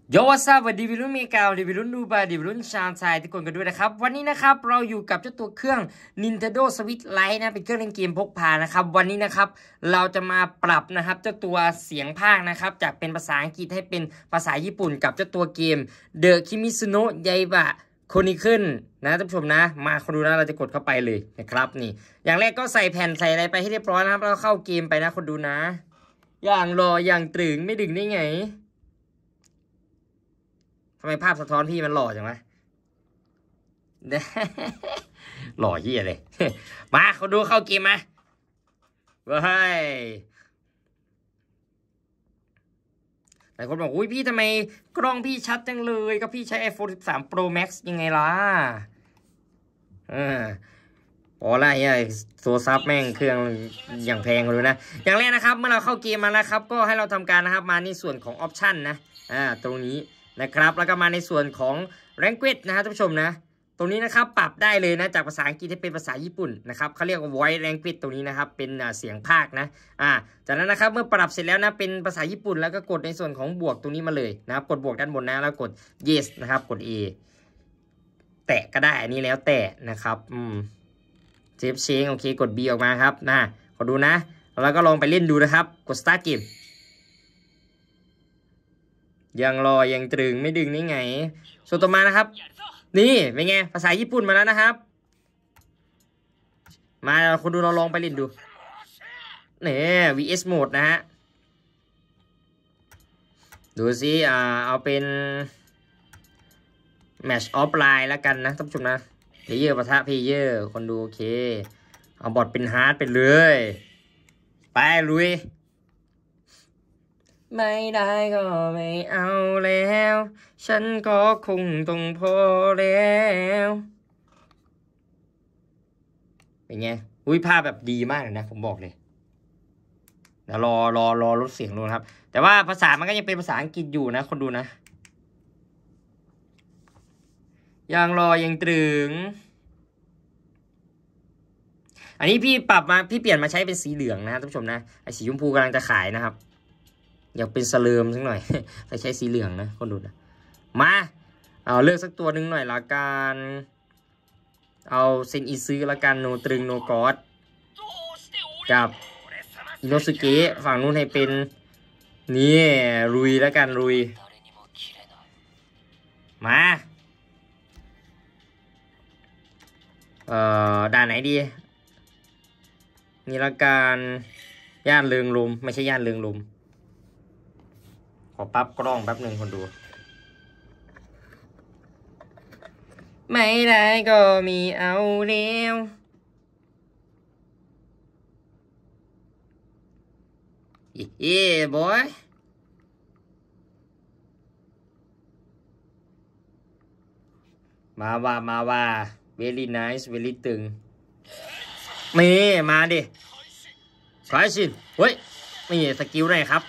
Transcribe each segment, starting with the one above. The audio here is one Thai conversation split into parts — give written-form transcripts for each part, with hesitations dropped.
โยวัสวัสดีวิรุ่นเมกาดีวิรุ่นดูบาดีวิรุ่นชาญชายทุกคนกันด้วยนะครับวันนี้นะครับเราอยู่กับเจ้าตัวเครื่อง Nintendo Switch Lite นะเป็นเครื่องเล่นเกมพกพานะครับวันนี้นะครับเราจะมาปรับนะครับเจ้าตัวเสียงพากย์นะครับจากเป็นภาษาอังกฤษให้เป็นภาษาญี่ปุ่นกับเจ้าตัวเกม The Kimitsuno Yaiba Chronicle นะท่านผู้ชมนะมาคนดูนะเราจะกดเข้าไปเลยนะครับนี่อย่างแรกก็ใส่แผ่นใส่อะไรไปให้เรียบร้อยนะครับแล้วเข้าเกมไปนะคนดูนะอย่างรออย่างตรึงไม่ดึงได้ไงทำไมภาพสะท้อนพี่มันหล่อจังวะ หล่อเยี่ยเลย มาเขาดูเข้าเกมมาเว้ยหลายคนบอกอุ้ยพี่ทำไมกล้องพี่ชัดจังเลยก็พี่ใช้ iPhone 13 Pro Max ยังไงล่ะพอละไอ้โทรศัพท์แม่งเครื่องอย่างแพงเลยนะอย่างแรกนะครับเมื่อเราเข้าเกมมาแล้วครับก็ให้เราทำการนะครับมาในส่วนของออปชันนะตรงนี้นะครับแล้วก็มาในส่วนของ language นะครับท่านผู้ชมนะตรงนี้นะครับปรับได้เลยนะจากภาษาอังกฤษให้เป็นภาษาญี่ปุ่นนะครับเขาเรียกว่า voice language ตรงนี้นะครับเป็นเสียงพากย์นะจากนั้นนะครับเมื่อปรับเสร็จแล้วนะเป็นภาษาญี่ปุ่นแล้วก็กดในส่วนของบวกตรงนี้มาเลยนะครับกดบวกด้านบนนะแล้วกด yes นะครับกด A แตะก็ได้อันนี้แล้วแต่นะครับเซฟเชงโอเคกด B ออกมาครับขอดูนะแล้วก็ลองไปเล่นดูนะครับกด start game ยังรอยังตรึงไม่ดึงนี่ไงส่วนต่อมานะครับนี่เป็นไงภาษาญี่ปุ่นมาแล้วนะครับมาคนดูเราลองไปเล่นดูนี่ VS Mode นะฮะดูซิเอาเป็น Match Offline แล้วกันนะท่านผู้ชมนะเพลเยอร์ปะทะเพลเยอร์คนดูโอเคเอาบอทเป็นฮาร์ดไปเลยไปลุยไม่ได้ก็ไม่เอาแล้วฉันก็คงต้องพอแล้วเป็นไงอุ้ยภาพแบบดีมากเลยนะผมบอกเลยเดี๋ยวรอลดเสียงลงครับแต่ว่าภาษามันก็ยังเป็นภาษาอังกฤษอยู่นะคนดูนะยังรอยังตรึงอันนี้พี่ปรับมาพี่เปลี่ยนมาใช้เป็นสีเหลืองนะท่านผู้ชมนะไอ้สีชมพูกำลังจะขายนะครับอยากเป็นสเลิมสักหน่อย แต่ใช้สีเหลืองนะคนดูนะมาเอาเลือกสักตัวหนึ่งหน่อยละกันเอาเซนอิซึละกันโนตรึงโนกอดกับอิโนสุเกะฝั่งนู้นให้เป็นนี่รุยละกันรุยมาด่านไหนดีนี่ละกันย่านเริงลมไม่ใช่ย่านเริงลมขอปั๊บกล้องแป๊บหนึ่งคนดูไม่ได้ก็มีเอาเร็วบอยมาว่า very nice very ตึงนี่มาดิขอชินเฮ้ยนี่สกิลไหนครับ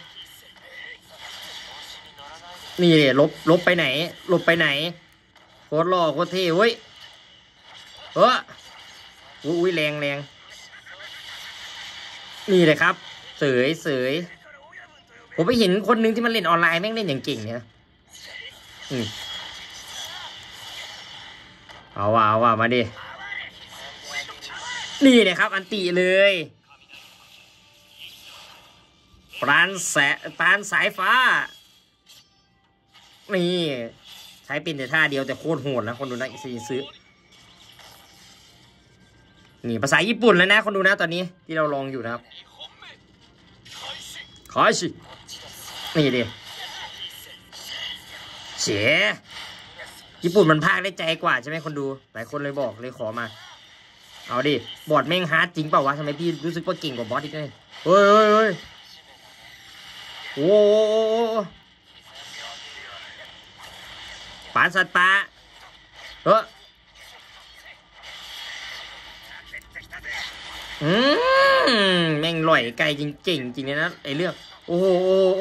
นี่ลบไปไหนลบไปไหนโคตรหล่อโคตรเท่เฮ้ยอุ้ยแรงนี่เลยครับเสยผมไปเห็นคนหนึ่งที่มันเล่นออนไลน์แม่งเล่นอย่างเก่งเนี่ยเอาว่ามาดินี่เลยครับอันติเลยปราณสายฟ้านี่ใช้เป็นแต่ท่าเดียวแต่โคตรโหดนะคนดูนะซื้อนี่ภาษาญี่ปุ่นแล้วนะคนดูนะตอนนี้ที่เราลองอยู่นะครับขอชินี่ดิเฉญี่ปุ่นมันพากได้ใจกว่าใช่ไหมคนดูหลายคนเลยบอกเลยขอมาเอาดิบอดแม่งฮาร์ดจริงเปล่าวะทำไมพี่รู้สึกว่าเก่งกว่าบอสอีกเลยเฮ้ยโอ้ปานสัตว์ป่าแม่งลอยไกลจริงนะไอเรื่องโอ้โห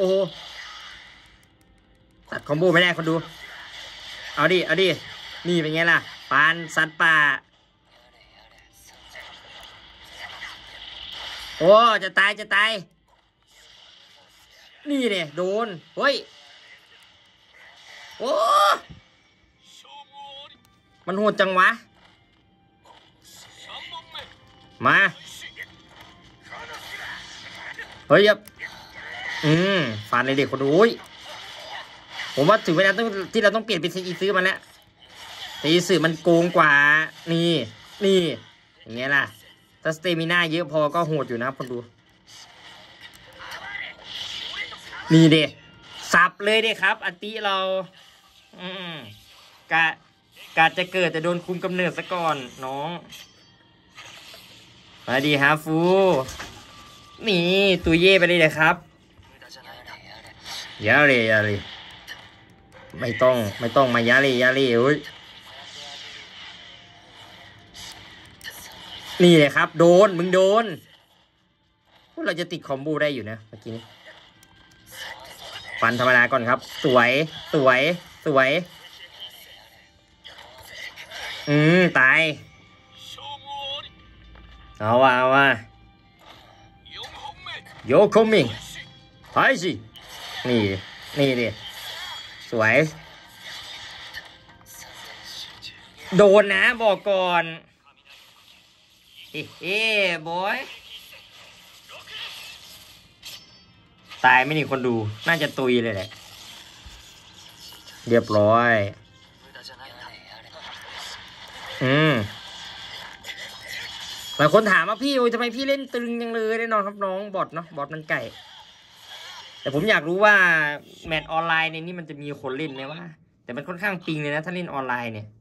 ตัดคอมโบไม่ได้คนดูเอาดินี่เป็นไงล่ะปานสัตว์ป่าโอ้จะตายนี่เนี่ยโดนเฮ้ยโอ้มันโหดจังวะมาเฮ้ยฟันเลยเด็กคนดูผมว่าถึงเวลาที่เราต้องเปลี่ยนเป็นซีซื้อมันแล้วซีซื้อมันโกงกว่านี่อย่างเงี้ยล่ะถ้าสเตมิน่าเยอะพอก็โหดอยู่นะคนดูนี่เด็สับเลยเด็ครับอันติเรากะจะเกิดแต่โดนคุมกำเนิดซะก่อนน้องมาดีฮาฟูนี่ตัวเย่ไปเลยครับยาเลยไม่ต้องมายาเลยเฮ้ยนี่เลยครับโดนมึงโดนพวกเราจะติดคอมโบได้อยู่นะเมื่อกี้นี้ฟันธรรมดาก่อนครับสวยตายเอาว่ะโยโคมิงไปสินี่ดิสวยโดนนะบอกก่อนบอยตายไม่มีคนดูน่าจะตุยเลยแหละเรียบร้อยหลายคนถามว่าพี่ทำไมพี่เล่นตึงยังเลยแน่นอนครับน้องบอทเนาะบอทมันไก่แต่ผมอยากรู้ว่าแมตช์ออนไลน์ในนี้มันจะมีคนเล่นไหมวะแต่มันค่อนข้างปิงเลยนะถ้าเล่นออนไลน์เนี่ย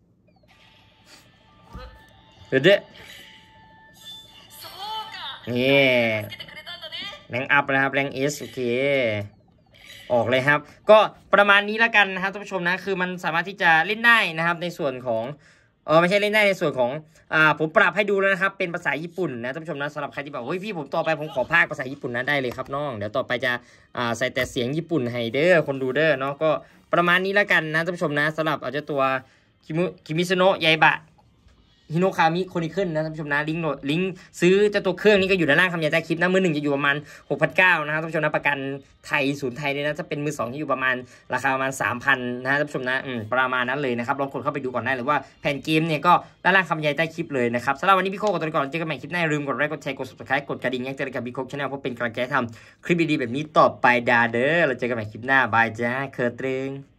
เดี๋ยวนี่แรงอัพนะครับแรงเอสโอเคออกเลยครับก็ประมาณนี้แล้วกันนะครับท่านผู้ชมนะคือมันสามารถที่จะเล่นได้นะครับในส่วนของไม่ใช่เล่นได้ในส่วนของผมปรับให้ดูแล้วนะครับเป็นภาษาญี่ปุ่นนะท่านผู้ชมนะสำหรับใครที่บอกเฮ้ยพี่ผมต่อไปผมขอพากย์ภาษาญี่ปุ่นนะได้เลยครับน้องเดี๋ยวต่อไปจะใส่แต่เสียงญี่ปุ่นให้เด้อคนดูเด้อเนาะก็ประมาณนี้แล้วกันนะท่านผู้ชมนะสำหรับอาจจะตัวคิมิซุโนะยายบะฮิโนคามิโคนิเคิลนะท่านผู้ชมนะลิงก์ซื้อเจ้าตัวเครื่องนี้ก็อยู่ด้านล่างคำยายใต้คลิปนะมือหนึ่งจะอยู่ประมาณ 6,900 นะครับท่านผู้ชมนะประกันไทยศูนย์ไทยเลยนะถ้าเป็นมือสองที่อยู่ประมาณราคาประมาณ 3,000 นะท่านผู้ชมนะประมาณนั้นเลยนะครับลองกดเข้าไปดูก่อนได้หรือว่าแผ่นเกมเนี่ยก็ด้านล่างคำยายใต้คลิปเลยนะครับสำหรับวันนี้พี่โคกับตัวก่อนเจอกันใหม่คลิปหน้าลืมกดไลค์กดแชร์กด subscribe กดกระดิ่งแจ้งเตือนกับพี่โคชแนลเพื่อเป็นกำลังใจทำคลิปดีๆแบบนี้ต่อไปดาเด้อเราเจอกันใหม่คลิปหน้าบายจ้าเคอร์ตรึง